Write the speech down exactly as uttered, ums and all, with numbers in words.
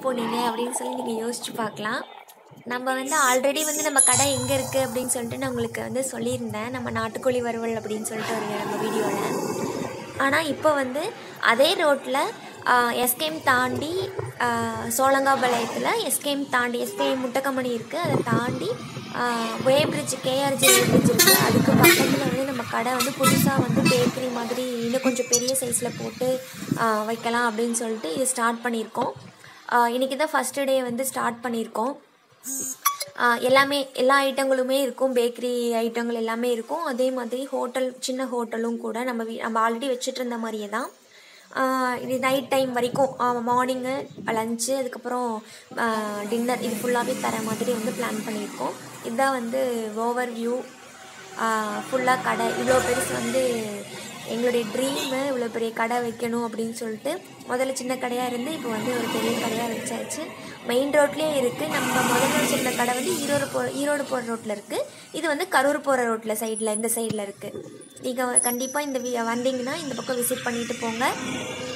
போனீங்க அப்படின்னு சொல்லி நீங்கள் யோசிச்சு பார்க்கலாம். நம்ம வந்து ஆல்ரெடி வந்து நம்ம கடை எங்கே இருக்குது அப்படின்னு சொல்லிட்டு நான் உங்களுக்கு வந்து சொல்லியிருந்தேன், நம்ம நாட்டுக்கோழி வறுவல் அப்படின்னு சொல்லிட்டு ஒரு நம்ம வீடியோவில். ஆனால் இப்போ வந்து அதே ரோட்டில் எஸ்கேம் தாண்டி சோழங்காபாளையத்தில் எஸ்கேம் தாண்டி எஸ்கேம் முட்டக்கம்பெனி இருக்குது, அதை தாண்டி weighbridge K R G weighbridge இருக்குது, அதுக்கு பக்கத்தில் வந்து நம்ம கடை வந்து புதுசாக வந்து பேக்கரி மாதிரி இன்னும் கொஞ்சம் பெரிய சைஸில் போட்டு வைக்கலாம் அப்படின்னு சொல்லிட்டு இது ஸ்டார்ட் பண்ணியிருக்கோம். இன்றைக்கி தான் ஃபஸ்ட்டு டே வந்து ஸ்டார்ட் பண்ணியிருக்கோம். எல்லாமே எல்லா ஐட்டங்களுமே இருக்கும், பேக்கரி ஐட்டங்கள் எல்லாமே இருக்கும். அதே மாதிரி ஹோட்டல், சின்ன ஹோட்டலும் கூட நம்ம வீ நம்ம ஆல்ரெடி வச்சுட்டு இருந்த மாதிரியே தான். இது நைட் டைம் வரைக்கும் மார்னிங்கு லஞ்சு அதுக்கப்புறம் டின்னர் இது ஃபுல்லாகவே தர மாதிரி வந்து பிளான் பண்ணியிருக்கோம். இதுதான் வந்து ஓவர் வியூ ஃபுல்லாக கடை. இவ்வளோ பெருசு வந்து எங்களுடைய ட்ரீமு, இவ்வளோ பெரிய கடை வைக்கணும் அப்படின்னு சொல்லிட்டு முதல்ல சின்ன கடையாக இருந்து இப்போ வந்து ஒரு பெரிய கடையாக வச்சாச்சு. மெயின் ரோட்லேயே இருக்குது. நம்ம முதல்ல வச்சுருந்த கடை வந்து ஈரோடு போ ஈரோடு போகிற ரோட்டில் இருக்குது. இது வந்து கரூர் போகிற ரோட்டில் சைடில் இந்த சைடில் இருக்குது. நீங்கள் கண்டிப்பாக இந்த வந்தீங்கன்னா இந்த பக்கம் விசிட் பண்ணிவிட்டு போங்க.